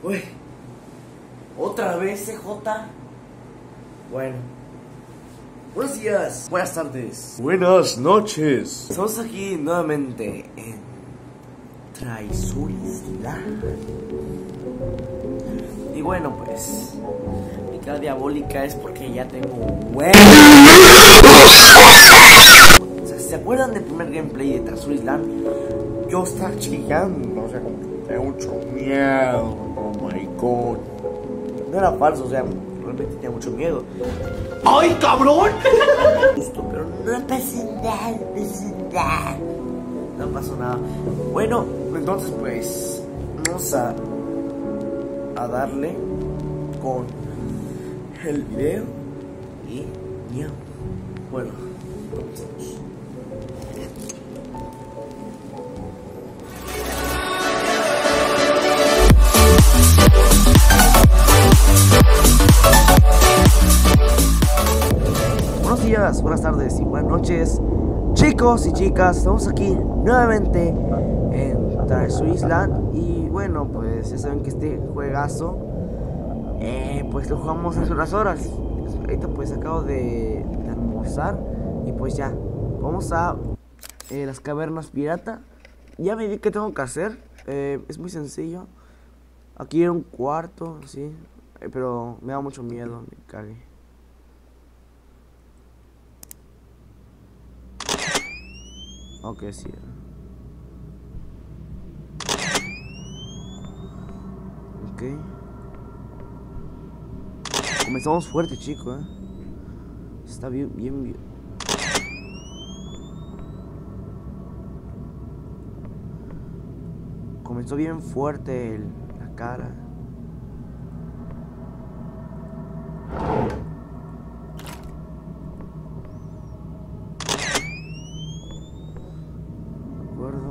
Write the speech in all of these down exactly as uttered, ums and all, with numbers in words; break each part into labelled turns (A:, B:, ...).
A: Uy, otra vez C J. Bueno, buenos días, buenas tardes,
B: buenas noches.
A: estamos aquí nuevamente en Traisurisland. Y bueno, pues mi cara diabólica es porque ya tengo huevos. O sea, ¿se acuerdan del primer gameplay de Traisurisland? Yo estaba chillando, o sea, como que tenía mucho miedo. Oh my god. No era falso, o sea, realmente tenía mucho miedo.
B: ¡Ay, cabrón!
A: Justo, pero no pasó nada, no pasó nada. No pasó nada. Bueno, entonces pues vamos a, a darle con el video y miau. Bueno, comenzamos. Buenos días, buenas tardes y buenas noches, chicos y chicas. Estamos aquí nuevamente en Traisurisland. Y bueno, pues ya saben que este juegazo eh, pues lo jugamos hace unas horas. Ahorita pues acabo de, de almorzar. Y pues ya, vamos a eh, las cavernas pirata. Ya me di que tengo que hacer. eh, Es muy sencillo. Aquí hay un cuarto, sí, eh, pero me da mucho miedo, me cagué. Ok, sí. Ok. Comenzamos fuerte, chico, eh. Está bien, bien, bien. Comenzó bien fuerte el, la cara. De acuerdo.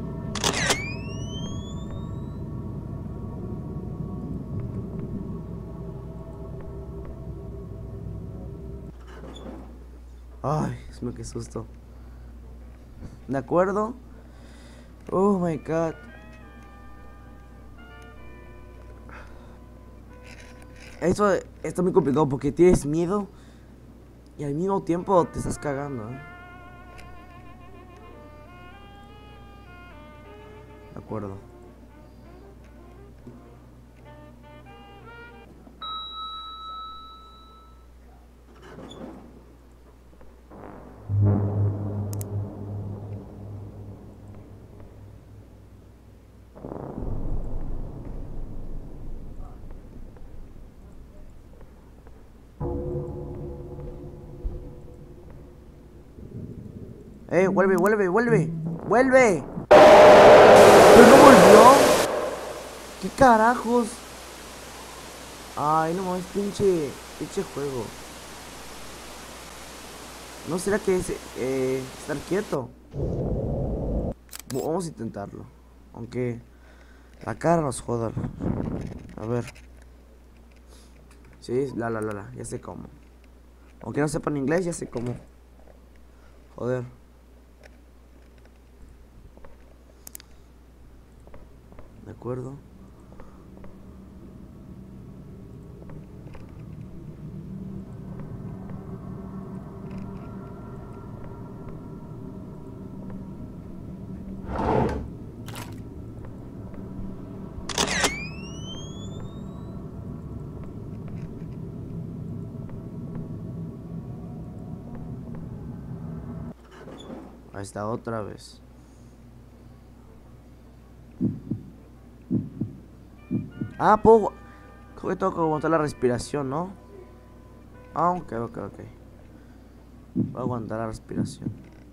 A: Ay, Dios mío, qué susto. De acuerdo. Oh my god. Eso está muy complicado porque tienes miedo y al mismo tiempo te estás cagando, ¿eh? De acuerdo. Eh, vuelve, vuelve, vuelve, vuelve. ¿Pero no volvió? ¿Qué carajos? Ay, no mames, pinche, pinche juego. ¿No será que es eh, estar quieto? Vamos a intentarlo. Aunque la cara nos joda. A ver. Sí, la la la la, ya sé cómo. Aunque no sepan inglés, ya sé cómo. Joder. De acuerdo. Ahí está otra vez. Ah, puedo. Creo que tengo que aguantar la respiración, ¿no? Ah, ok, ok, ok. Voy a aguantar la respiración.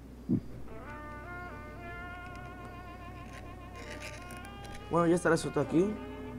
A: Bueno, ya está resuelto aquí.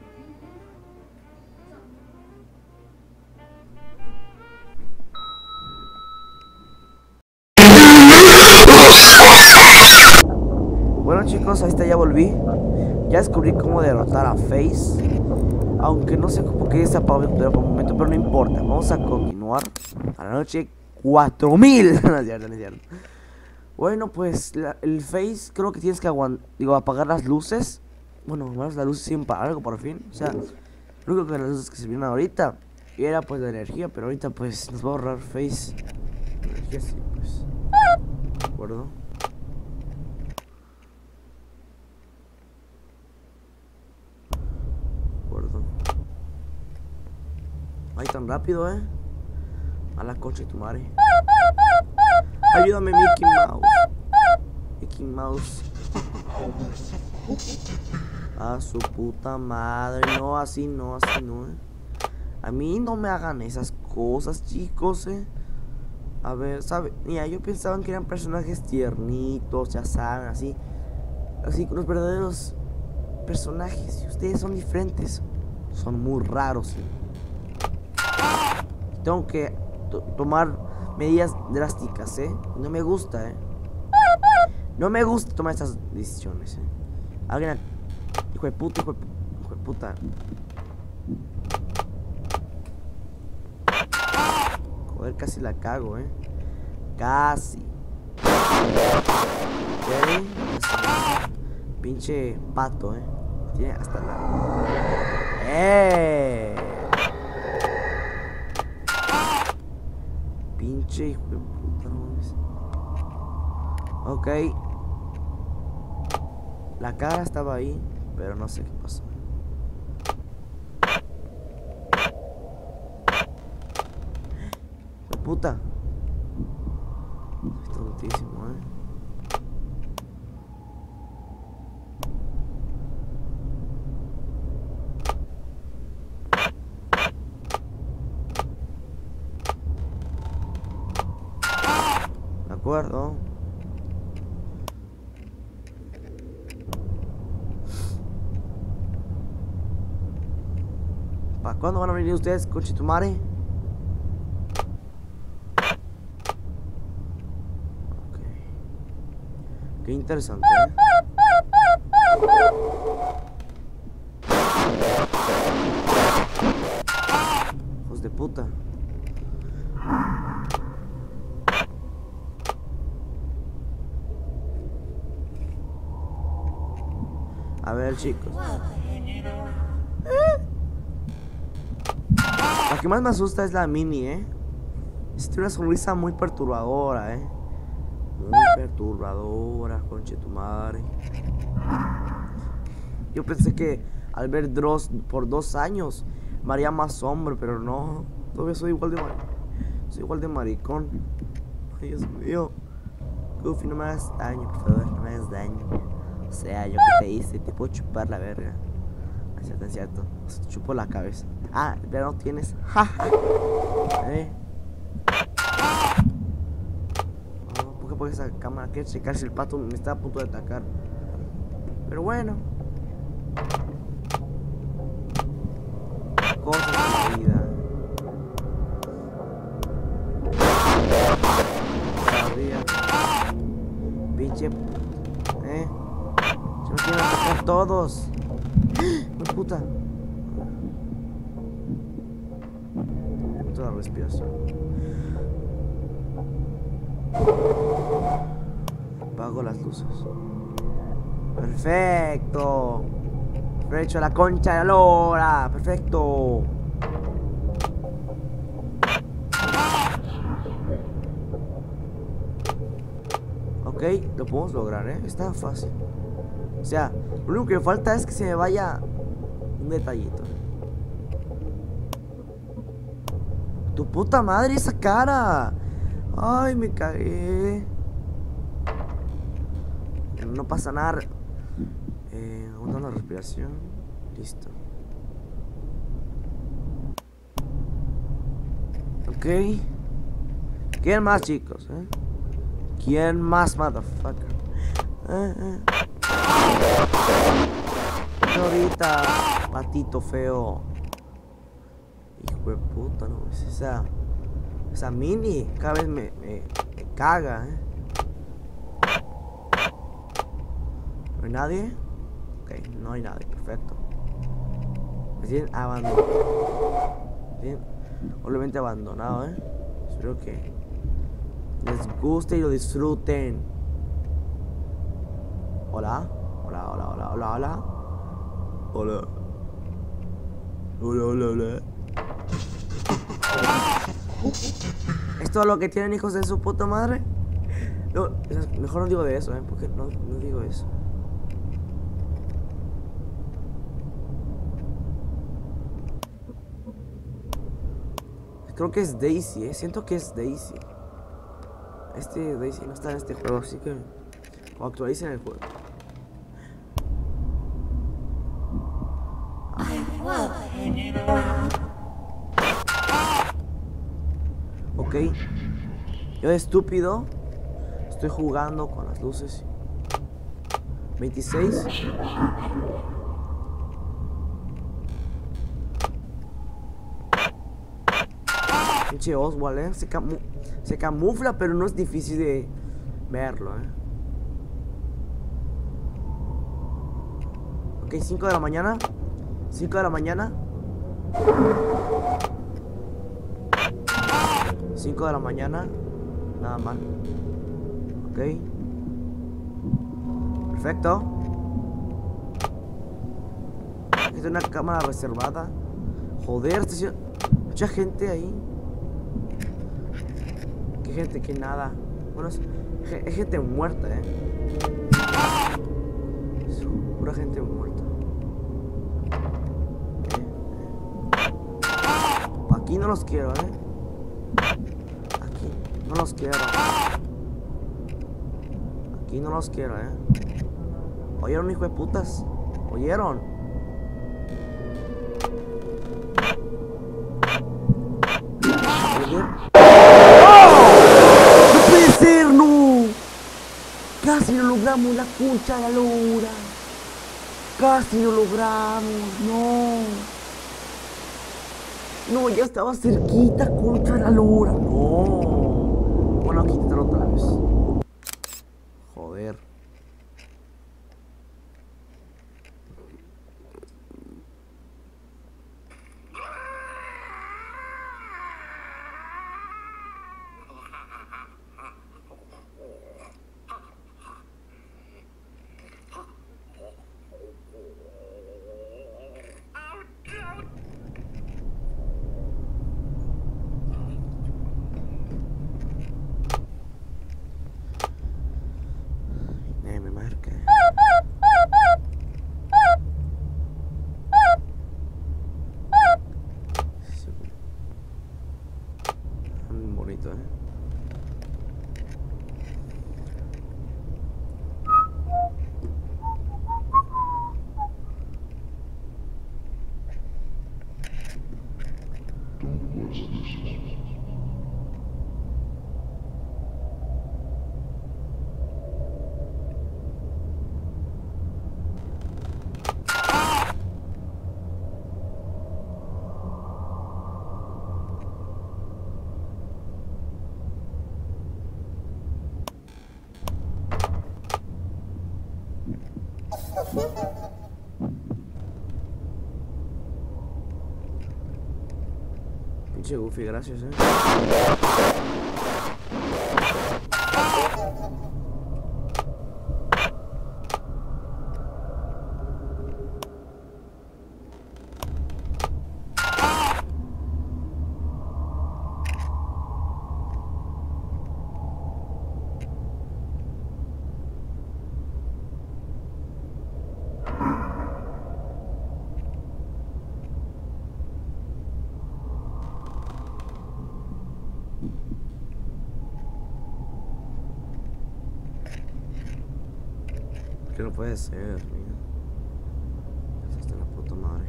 A: Bueno, chicos, ahí está, ya volví. Ya descubrí cómo derrotar a Face. Aunque no sé por qué se apagó mi computadora por un momento, pero no importa. Vamos a continuar a la noche cuatro mil. No es cierto, no es cierto. Bueno, pues la, el Face creo que tienes que aguantar, digo, apagar las luces. Bueno, más las luces sin para algo por fin. O sea, Lo único que las luces que sirvieron ahorita era pues la energía, pero ahorita pues nos va a ahorrar Face. La energía sí, pues. ¿De acuerdo? De acuerdo. Ay, tan rápido, eh. A la concha de tu madre. Ayúdame, Mickey Mouse. Mickey Mouse. A su puta madre. No, así no, así no, eh. A mí no me hagan esas cosas, chicos, eh. A ver, ¿sabe? Mira, yo pensaba que eran personajes tiernitos, ya saben, así. Así, con los verdaderos personajes. Y ustedes son diferentes. Son muy raros, eh. Tengo que to tomar medidas drásticas, eh. No me gusta, eh. No me gusta tomar estas decisiones, eh. Alguien... Hijo de puta, hijo de, hijo de puta. Joder, casi la cago, eh. Casi. Ok. Pinche pato, eh. Tiene hasta la... ¡Eh! Pinche hijo de puta, no mames. Ok. La cara estaba ahí, pero no sé qué pasó. ¡Hijo de puta! Es tontísimo, eh. De acuerdo. ¿Para cuándo van a venir ustedes, conchetumare? Ok. Qué interesante, ¿eh? Hijos de puta. A ver, chicos. La que más me asusta es la Mini, eh. Tiene una sonrisa muy perturbadora, eh. Muy perturbadora, conche tu madre. Yo pensé que al ver Dross por dos años me haría más hombre, pero no. Todavía soy igual de mar... soy igual de maricón. Ay, Dios mío. Goofy, no me hagas daño, por favor, no me hagas daño. O sea, yo que te hice, te puedo chupar la verga. Es cierto, es cierto. Te chupo la cabeza. Ah, pero no tienes. ¿Eh? Oh, ¿por qué por esa cámara? Quiero checar si el pato me está a punto de atacar. Pero bueno. Cosas de la vida. Pinche. Eh. Se me quieren atacar todos. ¡Oh, puta! Toda la respiración. Apago las luces. Perfecto. Aprovecho la concha de la lora. Perfecto. Ok, lo podemos lograr, eh. Está fácil. O sea, lo único que me falta es que se me vaya un detallito. Tu puta madre, esa cara. Ay, me cagué. No pasa nada. Eh, aguantando la respiración. Listo. Ok. ¿Quién más, chicos? ¿Eh? ¿Quién más, motherfucker? Eh, eh. Ahorita, patito feo. Hijo de puta, no. Es esa. Esa Mini. Cada vez me, me, me caga, eh. ¿No hay nadie? Ok, no hay nadie, perfecto. Me tienen abandonado. Me tienen obviamente abandonado, eh. Espero que les guste y lo disfruten. Hola. Hola, hola, hola, hola, hola. Hola. Hola, hola, hola. ¿Es todo lo que tienen, hijos de su puta madre? No, mejor no digo de eso, ¿eh? Porque no, no digo eso. Creo que es Daisy, ¿eh? Siento que es Daisy. Este Daisy no está en este juego, así que... O actualicen el juego. Ok. Yo de estúpido estoy jugando con las luces. veintiséis. Pinche Oswald, eh. Se, camu se camufla, pero no es difícil de verlo, eh. Ok, cinco de la mañana. cinco de la mañana. cinco de la mañana. Nada mal. Ok. Perfecto. Es una cámara reservada. Joder, está mucha gente ahí. ¿Qué gente? Que nada. Bueno, es, es gente muerta, eh. Es pura gente muerta. Eh, eh. Aquí no los quiero, eh. Aquí no los quiero. Aquí no los quiero, eh. ¿Oyeron, hijo de putas? ¿Oyeron? ¡No puede ser, no! Casi lo logramos, la concha de la lora. Casi lo logramos, no. No, ya estaba cerquita, concha de la lora. No. Bueno, quítalo otra vez. Joder. Bonito, ¿eh? Pinche Goofy, gracias, eh. Que no puede ser, mira. Eso está en la puta madre.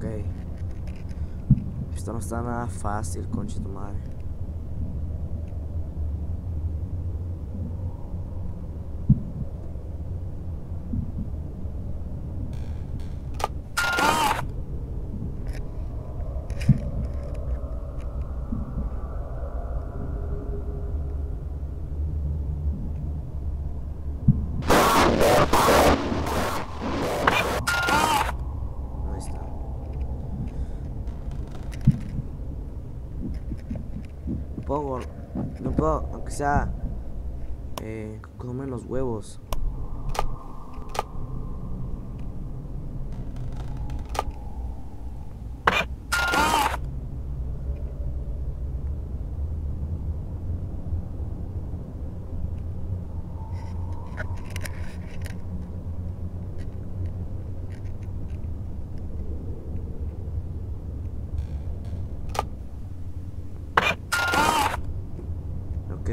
A: Ok. Esto no está nada fácil, concha tu madre. Ahí está. No puedo, no puedo, aunque sea, eh, comer los huevos. Ok.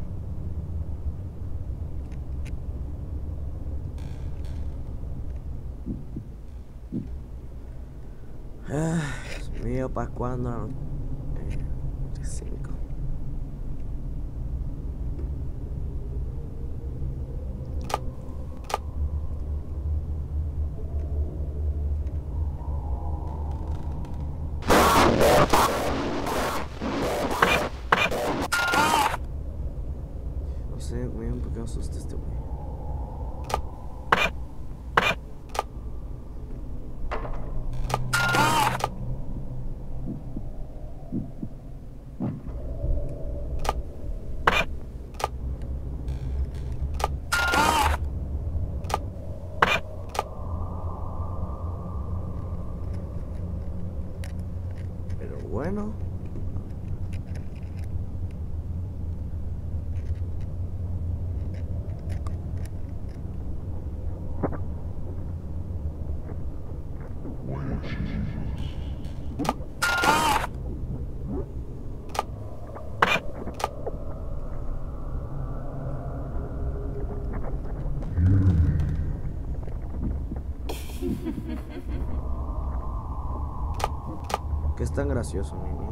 A: Ah, Dios mío, ¿para cuándo? Eh, cinco. No sé, güey, ¿por qué me asusta este güey? Pero bueno. Que es tan gracioso, Mimi.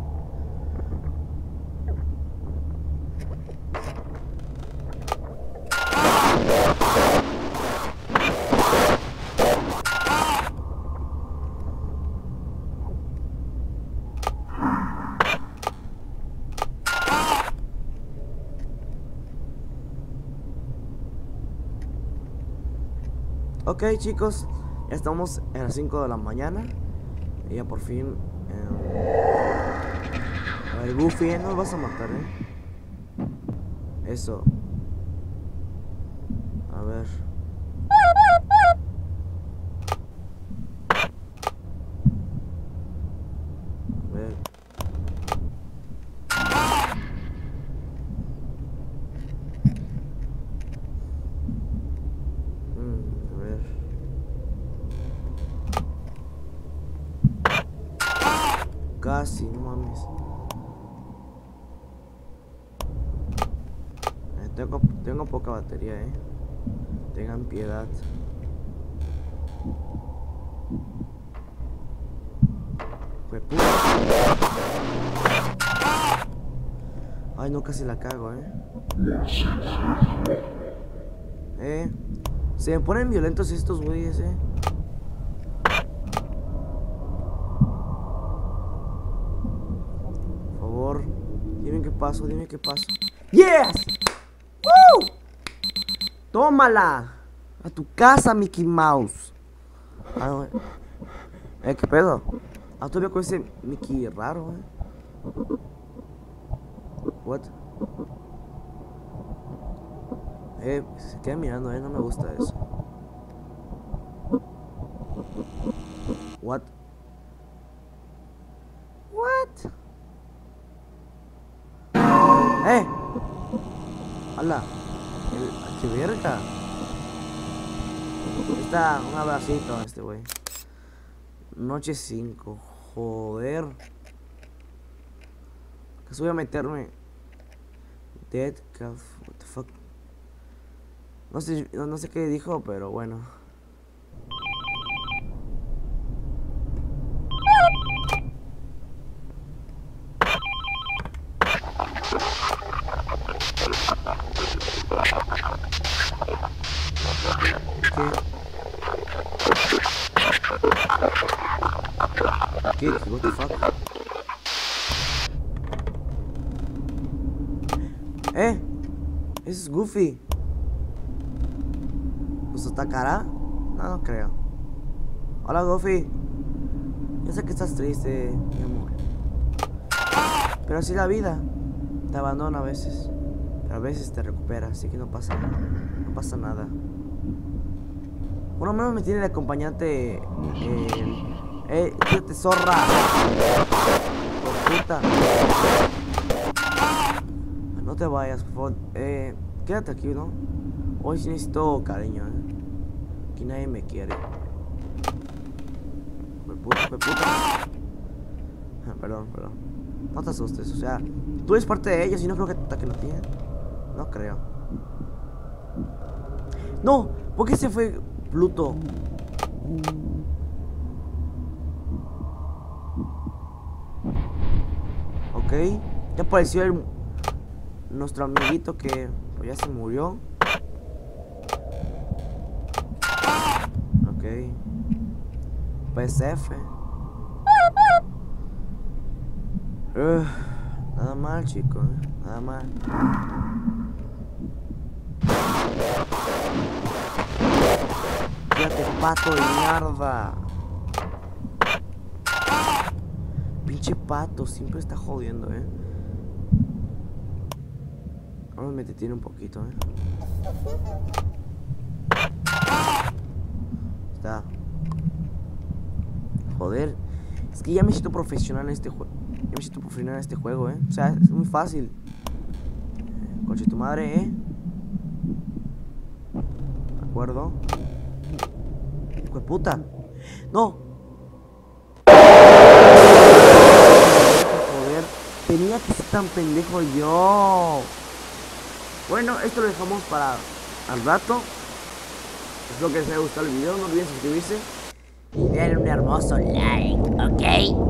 A: Ok, chicos, ya estamos a las cinco de la mañana. Y ya por fin. Eh, a ver, Goofy, no lo vas a matar, eh. Eso. A ver. A ver. Mm, a ver. Casi, no mames. Eh, tengo, tengo poca batería, eh. Tengan piedad. Fue puta. Ay, no, casi la cago, eh. Eh. Se me ponen violentos estos güeyes, eh. Por favor, dime qué paso, dime qué paso. ¡Yes! ¡Woo! ¡Tómala! A tu casa, Mickey Mouse. Ah, no, eh. eh, ¿qué pedo? Ah, todavía con ese Mickey raro, eh. What? Eh, se queda mirando, eh, no me gusta eso. What? What? Eh. Hola. El, qué verga. Está un abracito a este güey. Noche cinco. Joder. Que voy a meterme. Dead calf. What the fuck. No sé, no, no sé qué dijo, pero bueno. ¿Qué? What the fuck? Eh, ese es Goofy. ¿Nos atacará? No, no creo. Hola, Goofy. Yo sé que estás triste, mi amor. Pero así la vida. Te abandona a veces. Pero a veces te recupera, así que no pasa nada. No pasa nada. Por lo menos me tiene de acompañante. Eh, eh, quédate, zorra. Por puta. No te vayas, por favor. Eh, quédate aquí, ¿no? Hoy sí necesito cariño, ¿eh? Aquí nadie me quiere. Fue puta, fue puta. Perdón, perdón. No te asustes, o sea, tú eres parte de ellos y no creo que te ataquen a ti, ¿eh? No creo. No, ¿por qué se fue Pluto? Ok, ya apareció el, nuestro amiguito que pues, ya se murió. Ok. P S F. Uh, nada mal, chicos, ¿eh? Nada mal. Fíjate, pato de mierda. Pinche pato, siempre está jodiendo, eh. Ahora me detiene un poquito, eh. Está. Joder. Es que ya me siento profesional en este juego. Ya me siento profesional en este juego, eh. O sea, es muy fácil. Conche tu madre, eh. ¿De acuerdo? Hijo de puta. No. Joder. Tenía que ser tan pendejo yo. Bueno, esto lo dejamos para al rato. Espero que les haya gustado el video. No olviden suscribirse y denle un hermoso like, ¿ok?